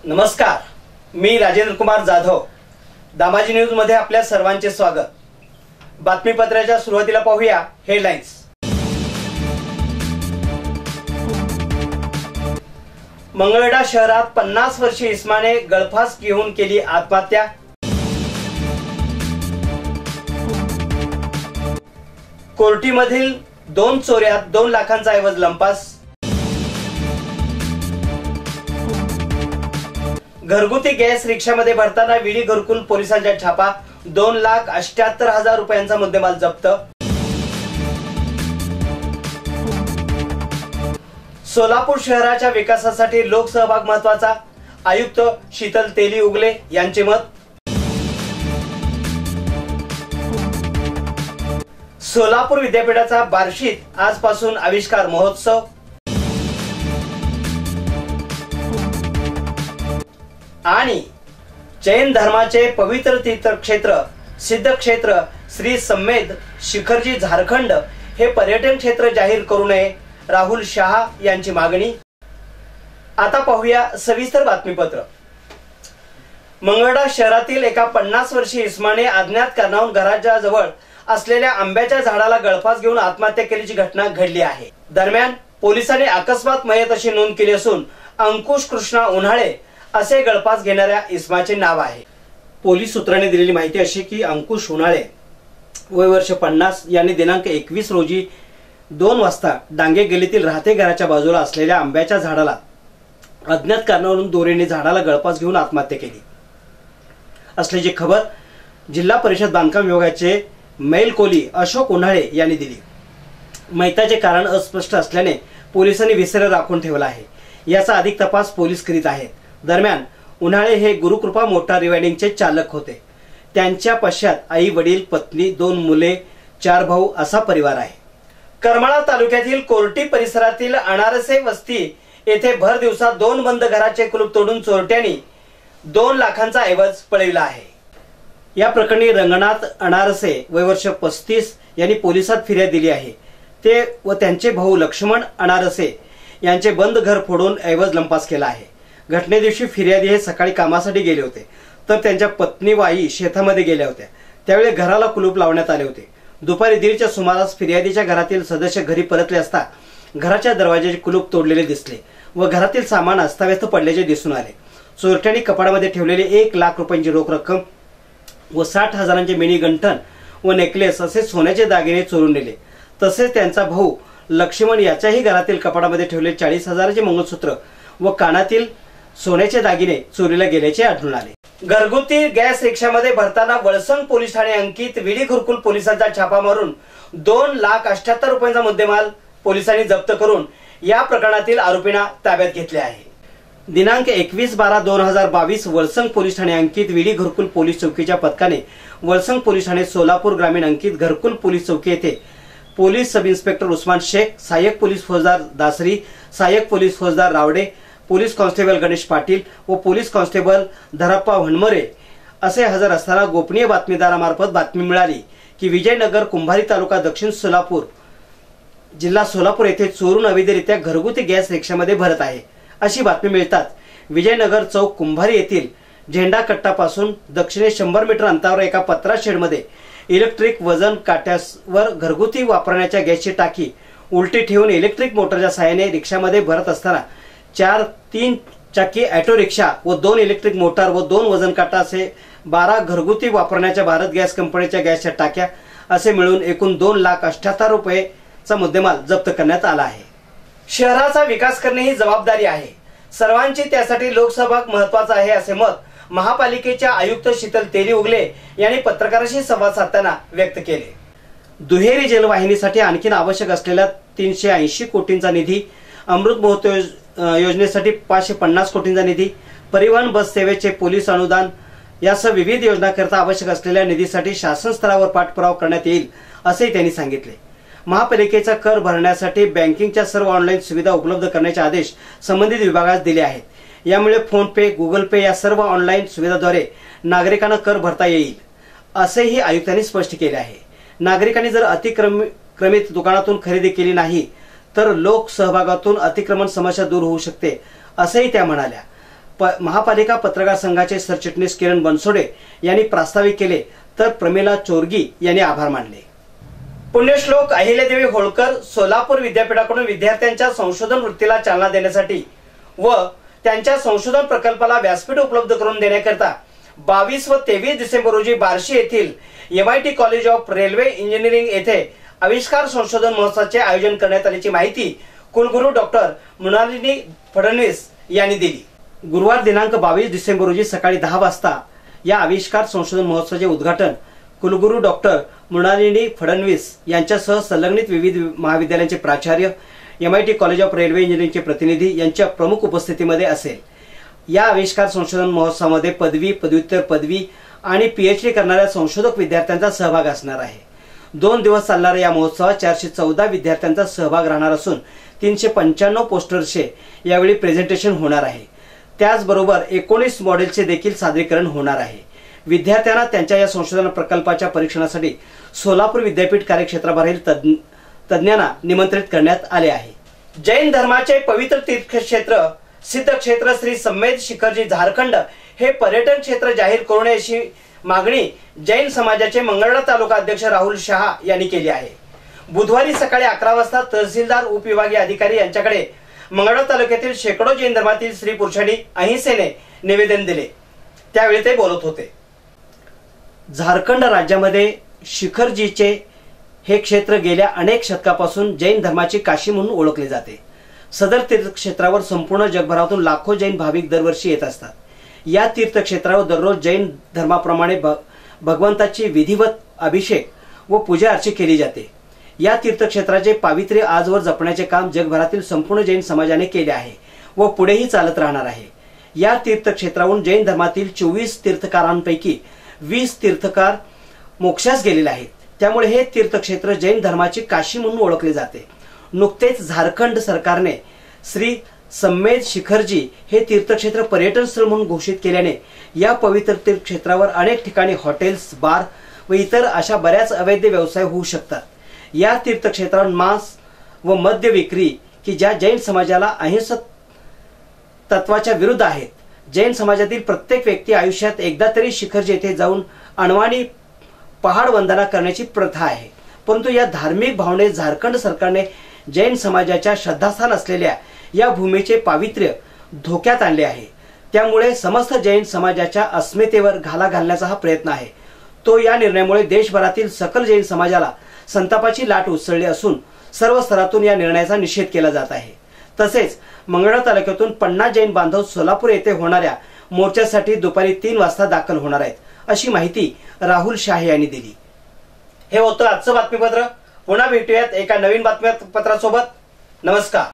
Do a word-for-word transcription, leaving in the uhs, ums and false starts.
नमस्कार, मी राजेंद्र कुमार जाधव. दामाजी न्यूज मध्ये आपल्या सर्वांचे स्वागत. बातमीपत्राच्या सुरुवातीला पाहूया हेडलाईन्स. मंगळवेढा शहरात पन्नास वर्षीय इस्माने गळफास घेऊन केली आत्महत्या. कोर्टीमधील दोन चोऱ्यात दोन लाखांचा ऐवज लंपास. घरगुती गॅस रिक्षामध्ये भरताना विडी घरकुल पोलिसांच्या छापा. दोन लाख अठ्याहत्तर हजार रुपयांचा मुद्देमाल जप्त. सोलापूर शहराच्या विकासासाठी लोकसहभाग महत्वाचा, आयुक्त शीतल तेली उगले यांचे मत. सोलापूर विद्यापीठाचा बार्शीत आजपासून आविष्कार महोत्सव. आणि जैन धर्माचे पवित्र तीर्थक्षेत्र सिद्धक्षेत्र श्री सम्मेद शिखरजी झारखंड हे पर्यटन क्षेत्र जाहीर करू नये, राहुल शहा यांची मागणी. आता पाहूया सविस्तर बातमीपत्र. मंगळवेढा शहरातील एका पन्नास वर्षीय इस्माने अज्ञात कारणावरून घराच्या जवळ असलेल्या आंब्याच्या झाडाला गळफास घेऊन आत्महत्या केल्याची घटना घडली आहे. दरम्यान पोलिसांनी अकस्मात मयत अशी नोंद केली असून अंकुश कृष्णा उन्हाळे असे गळफास घेणाऱ्या इस्माचे नाव आहे. पोलीस सूत्रांनी दिलेली माहिती अशी की अंकुश उन्हाळे वय वर्ष पन्नास यांनी दिनांक एकवीस रोजी दोन वाजता डांगे गल्लीतील राहते घराच्या बाजूला असलेल्या आंब्याच्या झाडाला अज्ञात कारणावरून दोरीने झाडाला गळफास घेऊन आत्महत्या केली असल्याची खबर जिल्हा परिषद बांधकाम विभागाचे मैल कोली अशोक उन्हाळे यांनी दिली. मयताचे कारण अस्पष्ट असल्याने पोलिसांनी विसर राखून ठेवला आहे. याचा अधिक तपास पोलीस करीत आहेत. दरम्यान उन्हाळे हे गुरुकृपा मोटार रिवायडिंगचे चालक होते. त्यांच्या पश्चात आई वडील पत्नी दोन मुले चार भाऊ असा परिवार आहे. करमाळा तालुक्यातील कोर्टी परिसरातील अनारसे वस्ती येथे भर दिवसात दोन बंद घराचे कुलूप तोडून चोरट्यांनी दोन लाखांचा ऐवज पळविला आहे. या प्रकरणी रंगनाथ अनारसे वय वर्ष पस्तीस यांनी पोलिसात फिर्याद दिली आहे. ते व त्यांचे भाऊ लक्ष्मण अनारसे यांचे बंद घर फोडून ऐवज लंपास केला आहे. घटने दिवशी फिर्यादी हे सकाळी कामासाठी गेले होते, तर त्यांच्या पत्नी व आई शेतामध्ये गेल्या होत्या. त्यावेळी घराला कुलूप लावण्यात आले होते. दुपारी दीडच्या सुमारास फिर्यादीच्या घरातील सदस्य घरी परतले असता घराच्या दरवाजाचे कुलूप तोडलेले दिसले व घरातील सामान अस्ताव्यस्त पडल्याचे दिसून आले. चोरट्यांनी कपाटामध्ये ठेवलेले एक लाख रुपयांची रोख रक्कम व साठ हजारांचे मिनी गंठन व नेकलेस असे सोन्याचे दागिने चोरून नेले. तसेच त्यांचा भाऊ लक्ष्मण याच्याही घरातील कपाटामध्ये ठेवलेले चाळीस हजाराचे मंगळसूत्र व कानातील सोन्याचे दागिने चोरीला गेल्याचे आढळून आले. घरगुती गॅस रिक्षामध्ये भरताना वळसंग पोलीस ठाणे अंकित विडी घरकुल पोलिसांचा छापा मारून दोन लाख अठ्याहत्तर रुपयांचा मुद्देमाल पोलिसांनी जप्त करून या प्रकरणातील आरोपींना ताब्यात घेतले आहे. दिनांक एकवीस बारा दोन हजार बावीस वळसंग पोलीस ठाणे अंकित विडी घरकुल पोलीस चौकीच्या पथकाने वळसंग पोलीस ठाणे सोलापूर ग्रामीण अंकित घरकुल पोलीस चौकी येथे police sub inspector Usman Shaikh, सहाय्यक पोलीस फौजदार दासरी, सहाय्यक पोलीस फौजदार रावडे, पोलीस कॉन्स्टेबल गणेश पाटील व पोलीस कॉन्स्टेबल धरप्पा वनमरे असे हजर असताना गोपनीय बातमीदारामार्फत बातमी मिळाली की विजयनगर कुंभारी तालुका दक्षिण सोलापूर जिल्हा सोलापूर येथे चोरून अवैधरित्या घरगुती गॅस रिक्षामध्ये भरत आहे अशी बातमी मिळताच विजयनगर चौक कुंभारी येथील झेंडा कट्टापासून दक्षिणेस शंभर मीटर अंतरावर एका पत्रा शेडमध्ये इलेक्ट्रिक वजन काट्यावर घरगुती वापरण्याच्या गॅसची टाकी उलटी ठेवून इलेक्ट्रिक मोटरच्या सहाय्याने रिक्षामध्ये भरत असताना चार तीन चाकी ऑटो रिक्षा व दोन इलेक्ट्रिक मोटार व दोन वजन काटा असे बारा घरगुती वापरण्याच्या भारत गॅस कंपनीच्या गॅसच्या टाक्या असे मिळून एकूण दोन लाख अठ्याहत्तर रुपयेचा मुद्देमाल जप्त करण्यात आला आहे. शहराचा विकास करणे ही जबाबदारी आहे. सर्वांची त्यासाठी लोकसहभाग महत्वाचा आहे असे मत महापालिकेच्या आयुक्त शीतल तेली उगले यांनी पत्रकारांशी संवाद साधताना व्यक्त केले. दुहेरी जलवाहिनीसाठी आणखी आवश्यक असलेल्या तीनशे ऐंशी कोटींचा निधी, अमृत महोत्सव योजनेसाठी पाचशे पन्नास कोटींचा निधी, परिवहन बस सेवेचे पोलीस अनुदान यासह विविध योजनांकरता आवश्यक असलेल्या निधीसाठी शासन स्तरावर पाठपुरावा करण्यात येईल असेही त्यांनी सांगितले. महापालिकेचा कर भरण्यासाठी बँकिंगच्या सर्व ऑनलाईन सुविधा उपलब्ध करण्याचे आदेश संबंधित विभागास दिले आहेत. यामुळे फोन पे, गुगल पे या सर्व ऑनलाईन सुविधाद्वारे नागरिकांना कर भरता येईल असेही आयुक्तांनी स्पष्ट केले आहे. नागरिकांनी जर अतिक्रमित दुकानातून खरेदी केली नाही तर लोक सहभागातून अतिक्रमण समस्या दूर होऊ शकते असेही त्या म्हणाल्या. महापालिका पत्रकार संघाचे सरचिटणीस किरण बनसोडे यांनी प्रास्ताविक केले, तर प्रमिला चोरगी यांनी आभार मानले. पुण्यश्लोक अहिल्यादेवी होळकर सोलापूर विद्यापीठाकडून विद्यार्थ्यांच्या संशोधन वृत्तीला चालना देण्यासाठी व त्यांच्या संशोधन प्रकल्पाला व्यासपीठ उपलब्ध करून देण्याकरता बावीस व तेवीस डिसेंबर रोजी बार्शी येथील M I T college of railway engineering येथे आविष्कार संशोधन महोत्सवाचे आयोजन करण्यात आल्याची माहिती कुलगुरू डॉक्टर मृणालिनी फडणवीस यांनी दिली. गुरुवार दिनांक बावीस डिसेंबर रोजी सकाळी दहा वाजता या आविष्कार संशोधन महोत्सवाचे उद्घाटन कुलगुरू डॉक्टर मृणालिनी फडणवीस यांच्यासह संलग्नित विविध महाविद्यालयांचे प्राचार्य, M I T college of railway इंजिनिअरिंगचे प्रतिनिधी यांच्या प्रमुख उपस्थितीमध्ये असेल. या आविष्कार संशोधन महोत्सवामध्ये पदवी, पदव्युत्तर पदवी आणि पीएचडी करणाऱ्या संशोधक विद्यार्थ्यांचा सहभाग असणार आहे. दोन दिवस चालणाऱ्या या महोत्सवात चारशे चौदा विद्यार्थ्यांचा सहभाग राहणार असून तीनशे पंच्याण्णव पोस्टर्सचे यावेळी प्रेझेंटेशन होणार आहे. त्याचबरोबर एकोणीस मॉडेलचे देखील सादरीकरण होणार आहे. विद्यार्थ्यांना त्यांच्या या संशोधन प्रकल्पाच्या परीक्षणासाठी सोलापूर विद्यापीठ कार्यक्षेत्राबाहेरील तज्ञ तज्ञांना निमंत्रित करण्यात आले आहे. जैन धर्माचे पवित्र तीर्थक्षेत्र सिद्धक्षेत्र श्री सम्मेद शिखरजी झारखंड हे पर्यटन क्षेत्र जाहीर करू नये अशी मागणी जैन समाजाचे मंगळवेढा तालुका अध्यक्ष राहुल शहा यांनी केली आहे. बुधवारी सकाळी अकरा वाजता तहसीलदार उपविभागीय अधिकारी यांच्याकडे मंगळवेढा तालुक्यातील शेकडो जैन धर्मातील स्त्री पुरुषांनी अहिंसेने निवेदन दिले. त्यावेळी ते बोलत होते. झारखंड राज्यामध्ये शिखरजीचे हे क्षेत्र गेल्या अनेक शतकापासून जैन धर्माची काशी म्हणून ओळखले जाते. सदर तीर्थक्षेत्रावर संपूर्ण जगभरातून लाखो जैन भाविक दरवर्षी येत असतात. या तीर्थक्षेत्रावर दररोज जैन धर्माप्रमाणे भगवंताची विधिवत अभिषेक व पूजा अर्चा केली जाते. या तीर्थक्षेत्राचे पावित्र्य आजवर जपण्याचे काम जगभरातील संपूर्ण जैन समाजाने केले आहे व पुढेही चालत राहणार आहे. या तीर्थक्षेत्रावरून जैन धर्मातील चोवीस तीर्थकारांपैकी वीस तीर्थकार मोक्षास गेलेले आहेत. त्यामुळे हे तीर्थक्षेत्र जैन धर्माची काशी म्हणून ओळखले जाते. नुकतेच झारखंड सरकारने श्री सम्मेद शिखरजी हे तीर्थक्षेत्र पर्यटन स्थळ म्हणून घोषित केल्याने या पवित्र तीर्थक्षेत्रावर अनेक ठिकाणी हॉटेल्स, बार व इतर अशा बऱ्याच अवैध व्यवसाय होऊ शकतात. या तीर्थक्षेत्रावर मांस व मद्य विक्री की ज्या जैन समाजाला अहिंसक तत्वाच्या विरुद्ध आहेत. जैन समाजातील प्रत्येक व्यक्ती आयुष्यात एकदा तरी शिखरजी येथे जाऊन अणवाणी पहाड वंदना करण्याची प्रथा आहे. परंतु या धार्मिक भावनेत झारखंड सरकारने जैन समाजाच्या श्रद्धास्थान असलेल्या या भूमीचे पावित्र्य धोक्यात आणले आहे. त्यामुळे समस्त जैन समाजाच्या अस्मितेवर घाला घालण्याचा हा प्रयत्न आहे. तो या निर्णयामुळे देशभरातील सकल जैन समाजाला संतापाची लाट उसळली असून सर्व स्तरातून या निर्णयाचा निषेध केला जात आहे. तसेच मंगळवेढा तालुक्यातून पन्नास जैन बांधव सोलापूर येथे होणाऱ्या मोर्चासाठी दुपारी तीन वाजता दाखल होणार आहेत अशी माहिती राहुल शाह यांनी दिली. हे होतं आजचं बातमीपत्र. पुन्हा भेटूयात एका नवीन बातमीपत्रासोबत. नमस्कार.